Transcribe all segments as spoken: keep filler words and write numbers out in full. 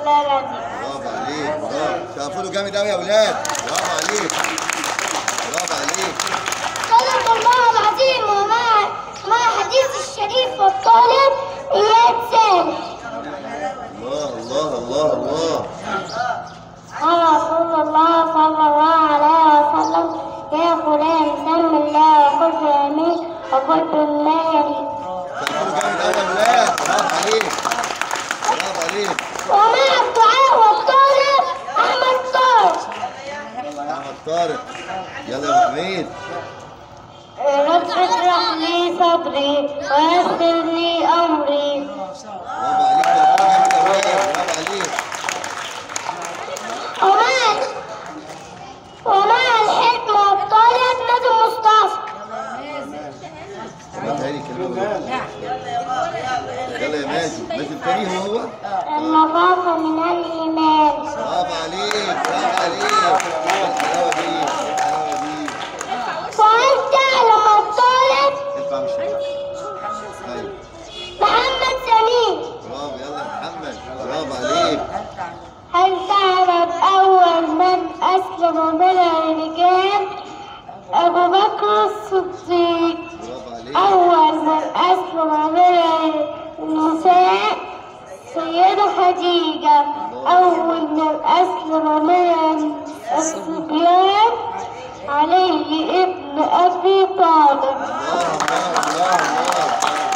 بالله العظيم. برافو عليك، برافو، سقفوا له جامد قوي يا ولاد، برافو عليك، برافو عليك. صدق الله العظيم ومع مع حديث الشريف والطالب إياد سالم. الله الله الله الله. قال رسول الله صلى الله عليه وسلم: يا فلان سم الله وقل بيمين وقل بالله يليك. سقفوا له جامد قوي يا ولاد، برافو عليك، برافو عليك. ومع الدعاء والطالب أحمد طارق. أحمد طارق، يلا يا أبو حميد. رب اشرح لي صدري ويسر لي أمري. برافو عليك، سقفوا له جامد يا ولاد، برافو عليك. ومع ومع الحلم والطالب نادي مصطفى. يلا يا مازن، مازن تاني هو هو؟ النظافة من الإيمان. برافو عليك، برافو عليك. الحلاوة دي، الحلاوة دي. وهل تعلم الطالب ارفع من الشباك. ايوه. محمد سمير. برافو، يلا يا محمد، برافو عليك. هل تعلم أول من أسلم من الرجال؟ أبو بكر الصديق. برافو عليك. أول من أسلم من النساء سيدة خديجة. أول من أسلم من الصبيان علي ابن أبي طالب. الله الله الله.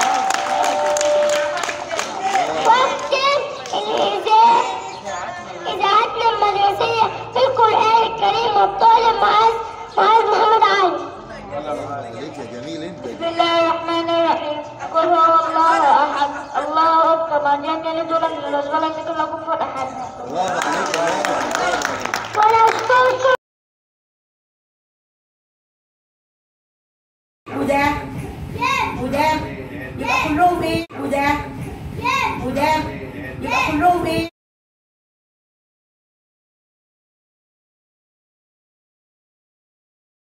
واختم الإذاعة إذاعتنا المدرسية في القرآن الكريم والطالب معاذ معاذ محمد علي. برافو عليك يا جميل انت. بسم الله الرحمن الرحيم. قل هو الله أحد الله الصمد لم يلد ولم يولد ولم يكن له كفوا أحد. برافو عليك يا مازن، برافو عليك. ونشكركم. وده وده يبقى كلهم ايه؟ وده وده يبقى كلهم ايه؟